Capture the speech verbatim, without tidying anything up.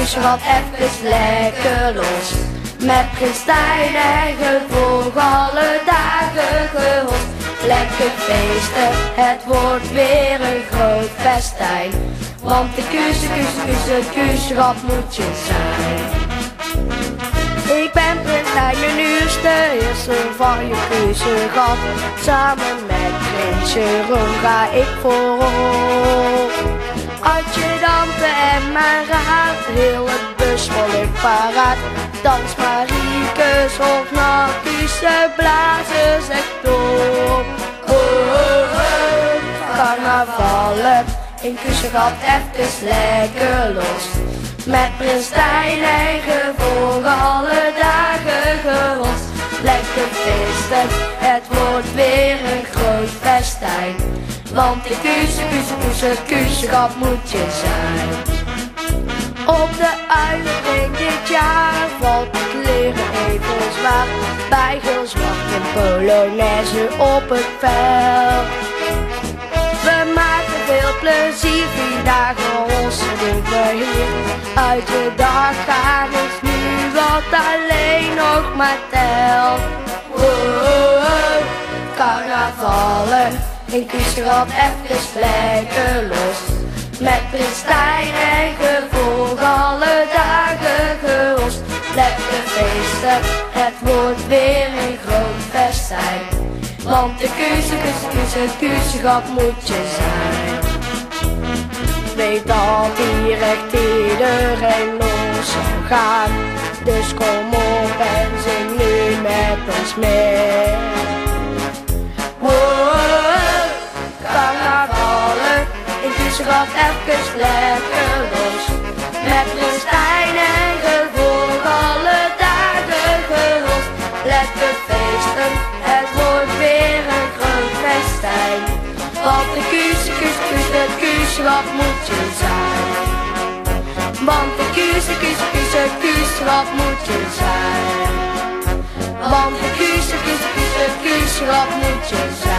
kuuschap even lekker los. Met Prins-Tijn en gevolg alle dagen gehost. Lekker feesten, het wordt weer een groot festijn. Want de kussen, kussen, kussen, kuuschap moet je zijn. Ik ben Prins-Tijn, mijn nieuwste eerste van je kuuschap. Samen met Prins Jeroen ga ik voorop. Adjudanten en mijn raad, heel het bus vol ik paraat. Dans Mariekes of naar kussen, blazen zegt door. Oh, oh, oh, carnavallen, in kuuschap even lekker los. Met Prins-Tijn en gevolg alle dagen gerost. Lekker feesten, het wordt weer een groot festijn. Want de kussen, kussen, kussen, kuuschap moet je zijn. Op de uilenring dit jaar valt het leren even zwaar. Bij geel zwart en polonaise op het veld. We maken veel plezier, vier dagen onze dingen hier. Uit de dag gaan is nu wat alleen nog maar telt. Oh, oh, oh, carnavallen, in kuuschap even lekker los. Met Prins-Tijn en gevolg alle dagen gerost. Lekker feesten, het wordt weer een groot festijn. Want de kussen, kussen, kussen, kuuschap moet je zijn. Weet dat hier echt iedereen los zal gaan. Dus kom op en zing nu met ons mee. Wow, carnavallen, in kuuschap even lekker los. Met Prins-Tijn en gevolg alle dagen gerost. Lekker feesten, het wordt weer een groot festijn. Want de kussen, kussen, kussen, kuuschap moet je zijn. Want de kussen, kussen, kussen, kuuschap moet je zijn. Want de kussen, kussen, kussen, kuuschap moet je zijn.